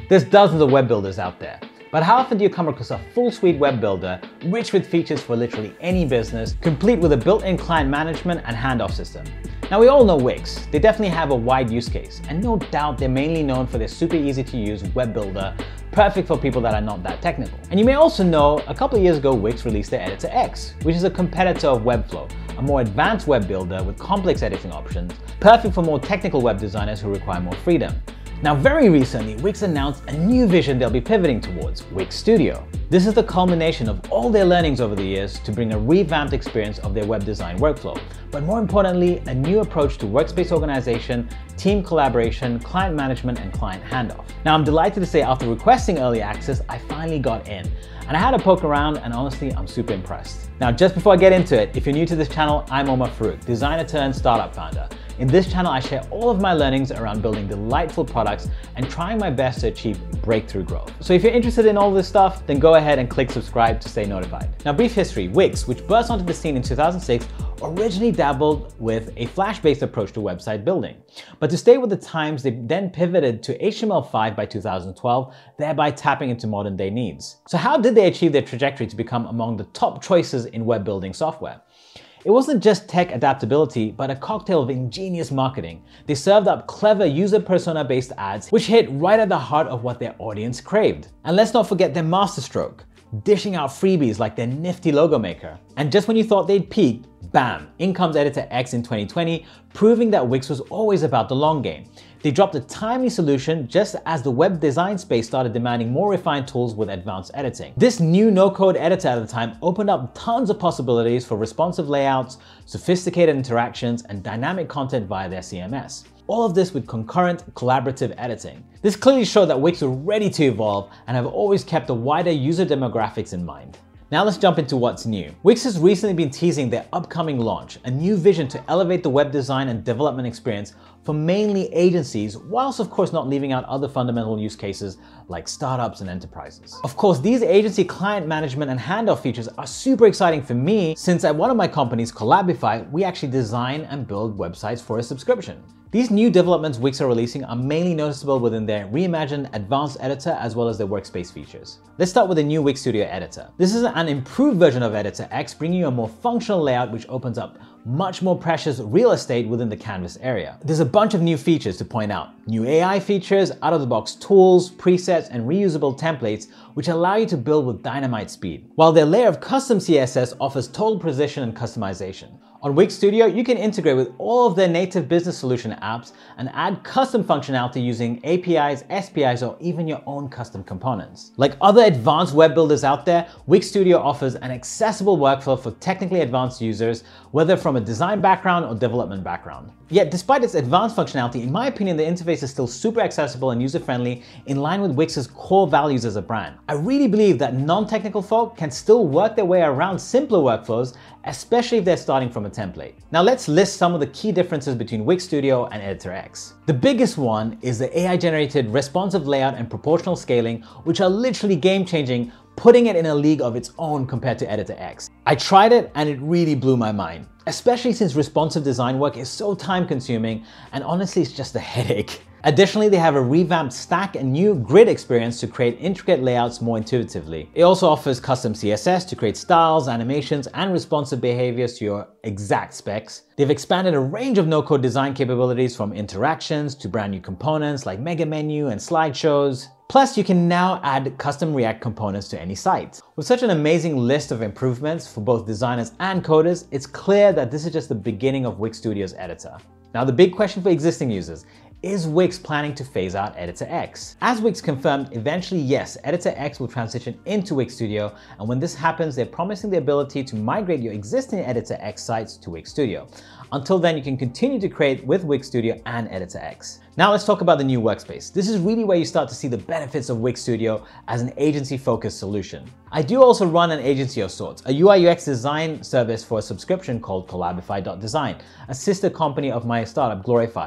There's dozens of web builders out there, but how often do you come across a full suite web builder, rich with features for literally any business, complete with a built-in client management and handoff system? Now we all know Wix. They definitely have a wide use case, and no doubt they're mainly known for their super easy to use web builder, perfect for people that are not that technical. And you may also know, a couple of years ago, Wix released their Editor X, which is a competitor of Webflow, a more advanced web builder with complex editing options, perfect for more technical web designers who require more freedom. Now, very recently, Wix announced a new vision they'll be pivoting towards, Wix Studio. This is the culmination of all their learnings over the years to bring a revamped experience of their web design workflow, but more importantly, a new approach to workspace organization, team collaboration, client management, and client handoff. Now, I'm delighted to say after requesting early access, I finally got in. And I had a poke around, and honestly, I'm super impressed. Now, just before I get into it, if you're new to this channel, I'm Omar Farouk, designer turned startup founder. In this channel, I share all of my learnings around building delightful products and trying my best to achieve breakthrough growth. So if you're interested in all this stuff, then go ahead and click subscribe to stay notified. Now, brief history. Wix, which burst onto the scene in 2006, originally dabbled with a Flash-based approach to website building. But to stay with the times, they then pivoted to HTML5 by 2012, thereby tapping into modern day needs. So how did they achieve their trajectory to become among the top choices in web building software? It wasn't just tech adaptability, but a cocktail of ingenious marketing. They served up clever user persona-based ads, which hit right at the heart of what their audience craved. And let's not forget their masterstroke, dishing out freebies like their nifty logo maker. And just when you thought they'd peaked, bam, in comes Editor X in 2020, proving that Wix was always about the long game. They dropped a timely solution just as the web design space started demanding more refined tools with advanced editing. This new no-code editor at the time opened up tons of possibilities for responsive layouts, sophisticated interactions, and dynamic content via their CMS. All of this with concurrent, collaborative editing. This clearly showed that Wix were ready to evolve and have always kept a wider user demographics in mind. Now let's jump into what's new. Wix has recently been teasing their upcoming launch, a new vision to elevate the web design and development experience for mainly agencies, whilst of course not leaving out other fundamental use cases like startups and enterprises. Of course, these agency client management and handoff features are super exciting for me, since at one of my companies, Collabify, we actually design and build websites for a subscription. These new developments Wix are releasing are mainly noticeable within their reimagined advanced editor as well as their workspace features. Let's start with the new Wix Studio Editor. This is an improved version of Editor X, bringing you a more functional layout which opens up much more precious real estate within the canvas area. There's a bunch of new features to point out. New AI features, out-of-the-box tools, presets, and reusable templates which allow you to build with dynamite speed, while their layer of custom CSS offers total precision and customization. On Wix Studio, you can integrate with all of their native business solution apps and add custom functionality using APIs, SPIs, or even your own custom components. Like other advanced web builders out there, Wix Studio offers an accessible workflow for technically advanced users, whether from a design background or development background. Yet, despite its advanced functionality, in my opinion, the interface is still super accessible and user-friendly, in line with Wix's core values as a brand. I really believe that non-technical folk can still work their way around simpler workflows, especially if they're starting from a template. Now let's list some of the key differences between Wix Studio and Editor X. The biggest one is the AI-generated responsive layout and proportional scaling, which are literally game-changing, putting it in a league of its own compared to Editor X. I tried it and it really blew my mind, especially since responsive design work is so time-consuming and honestly it's just a headache. Additionally, they have a revamped stack and new grid experience to create intricate layouts more intuitively. It also offers custom CSS to create styles, animations, and responsive behaviors to your exact specs. They've expanded a range of no-code design capabilities from interactions to brand new components like mega menu and slideshows. Plus, you can now add custom React components to any site. With such an amazing list of improvements for both designers and coders, it's clear that this is just the beginning of Wix Studio's editor. Now, the big question for existing users: is Wix planning to phase out Editor X? As Wix confirmed, eventually yes, Editor X will transition into Wix Studio, and when this happens, they're promising the ability to migrate your existing Editor X sites to Wix Studio. Until then, you can continue to create with Wix Studio and Editor X. Now let's talk about the new workspace. This is really where you start to see the benefits of Wix Studio as an agency-focused solution. I do also run an agency of sorts, a UI UX design service for a subscription called Collabify.design, a sister company of my startup Glorify.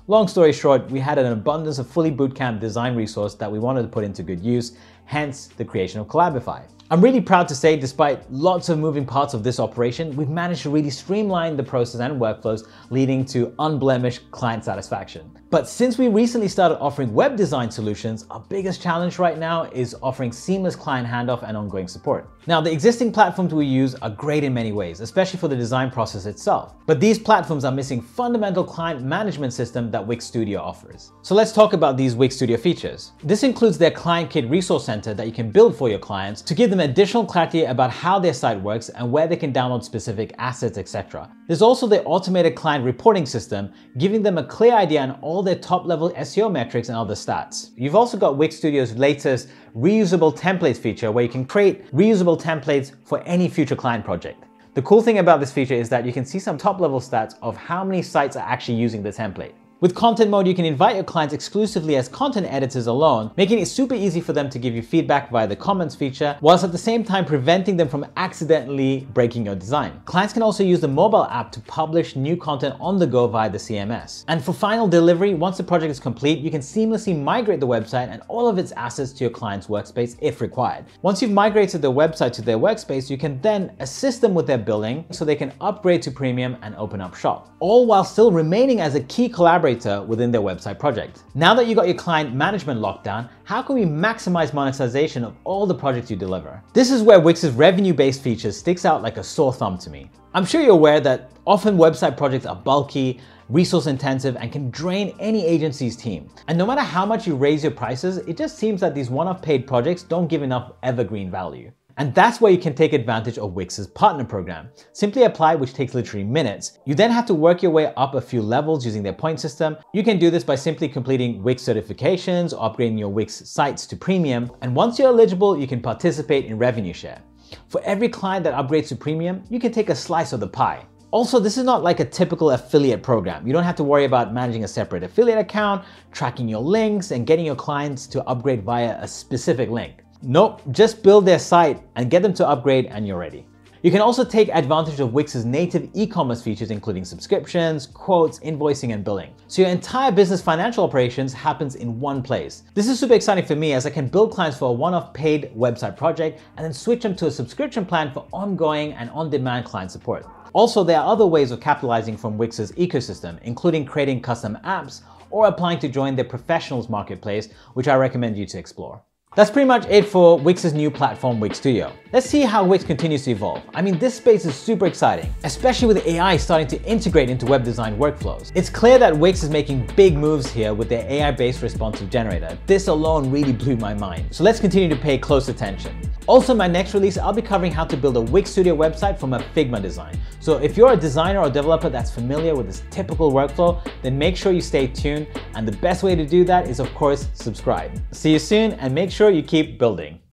Long story short, we had an abundance of fully bootcamp design resource that we wanted to put into good use, hence the creation of Collabify. I'm really proud to say, despite lots of moving parts of this operation, we've managed to really streamline the process and workflows, leading to unblemished client satisfaction. But since we recently started offering web design solutions, our biggest challenge right now is offering seamless client handoff and ongoing support. Now, the existing platforms we use are great in many ways, especially for the design process itself. But these platforms are missing fundamental client management system that Wix Studio offers. So let's talk about these Wix Studio features. This includes their Client Kit Resource Center that you can build for your clients to give them additional clarity about how their site works and where they can download specific assets, etc. There's also the automated client reporting system, giving them a clear idea on all their top-level SEO metrics and other stats. You've also got Wix Studio's latest reusable templates feature, where you can create reusable templates for any future client project. The cool thing about this feature is that you can see some top-level stats of how many sites are actually using the template. With content mode, you can invite your clients exclusively as content editors alone, making it super easy for them to give you feedback via the comments feature, whilst at the same time preventing them from accidentally breaking your design. Clients can also use the mobile app to publish new content on the go via the CMS. And for final delivery, once the project is complete, you can seamlessly migrate the website and all of its assets to your client's workspace if required. Once you've migrated the website to their workspace, you can then assist them with their billing so they can upgrade to premium and open up shop, all while still remaining as a key collaborator within their website project. Now that you got your client management locked down, how can we maximize monetization of all the projects you deliver? This is where Wix's revenue-based features sticks out like a sore thumb to me. I'm sure you're aware that often website projects are bulky, resource intensive, and can drain any agency's team. And no matter how much you raise your prices, it just seems that these one-off paid projects don't give enough evergreen value. And that's where you can take advantage of Wix's partner program. Simply apply, which takes literally minutes. You then have to work your way up a few levels using their point system. You can do this by simply completing Wix certifications or upgrading your Wix sites to premium. And once you're eligible, you can participate in revenue share. For every client that upgrades to premium, you can take a slice of the pie. Also, this is not like a typical affiliate program. You don't have to worry about managing a separate affiliate account, tracking your links, and getting your clients to upgrade via a specific link. Nope, just build their site and get them to upgrade and you're ready. You can also take advantage of Wix's native e-commerce features, including subscriptions, quotes, invoicing, and billing. So your entire business financial operations happens in one place. This is super exciting for me, as I can build clients for a one-off paid website project and then switch them to a subscription plan for ongoing and on-demand client support. Also, there are other ways of capitalizing from Wix's ecosystem, including creating custom apps or applying to join their professionals marketplace, which I recommend you to explore. That's pretty much it for Wix's new platform, Wix Studio. Let's see how Wix continues to evolve. I mean, this space is super exciting, especially with AI starting to integrate into web design workflows. It's clear that Wix is making big moves here with their AI-based responsive generator. This alone really blew my mind. So let's continue to pay close attention. Also, in my next release, I'll be covering how to build a Wix Studio website from a Figma design. So if you're a designer or developer that's familiar with this typical workflow, then make sure you stay tuned. And the best way to do that is, of course, subscribe. See you soon, and make sure you keep building.